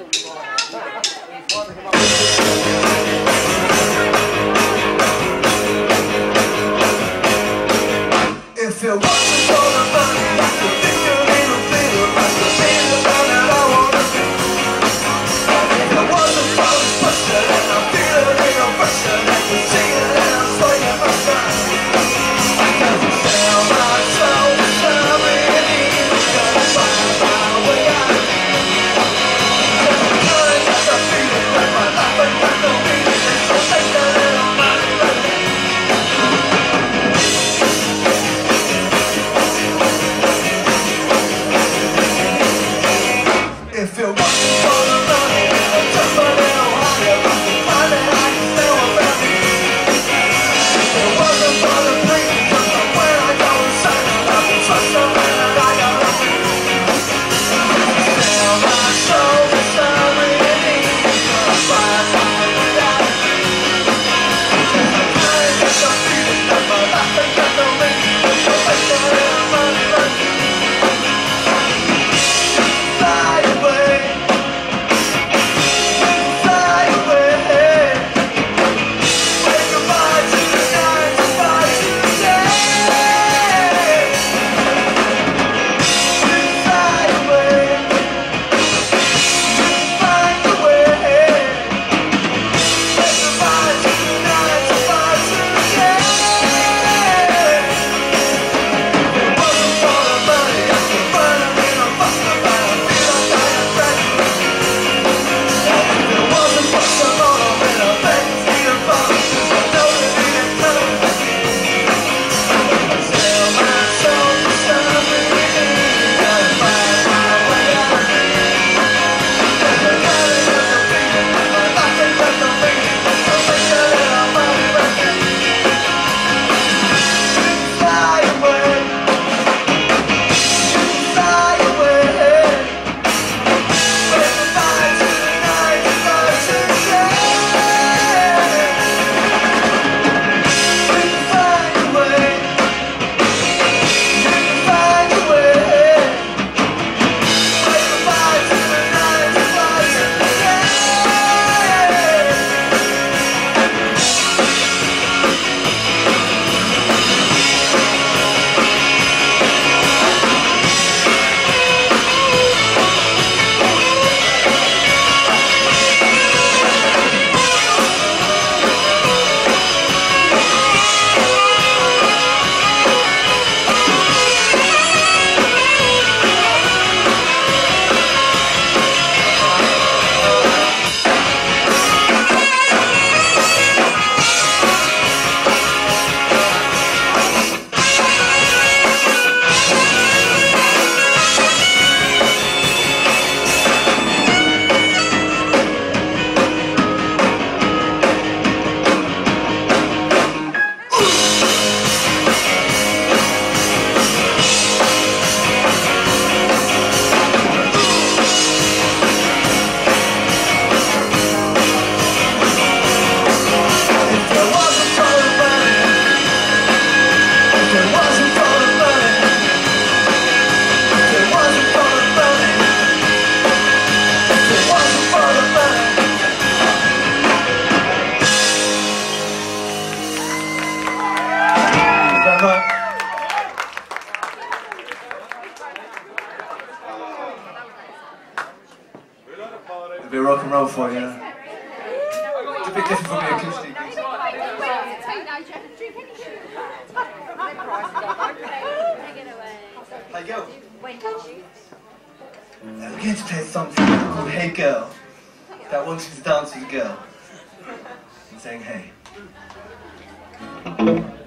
If it wasn't for the money, I could think a little bit about the things that I wanna do. If it wasn't for this pressure, then I feel a little pressure that can see it and I'm swinging my son. I can sell my soul to somebody who's gonna find my way out. Sometimes I got feeling like my life ain't got no meaning, and so take a little money right now. If it wasn't for the money, I'd jump a little higher, but the money I can know about me. If it wasn't for the pain, just like when I go insane, I would trust something that I don't know. Sell my soul to somebody who's gonna find my way out. I can't get the feeling that my life ain't got no meaning, so take a little money right now. Fly away, fly away. Say goodbye to the night, goodbye to the day. Fly away, find a way. Say goodbye to the night, goodbye to the day. If it wasn't for the money, I could burn a little faster, but I feel like I am graduate. If it wasn't for tomorrow, then I bet it's even farther, 'cause I know that it ain't coming. Sell my soul to somebody who's gonna find my way out. 'Cause I kinda got the feeling that my life ain't got no meaning, so take a little money right now. Fly away, fly away. Say goodbye to the night, goodbye to the day. You can find a way, you can find a way. Say goodbye to the night, goodbye to the day. A bit of rock and roll for you. It's a bit different from the acoustic. Hey girl. We're going to play a song called Hey Girl, that wanted to dance with a girl and saying hey.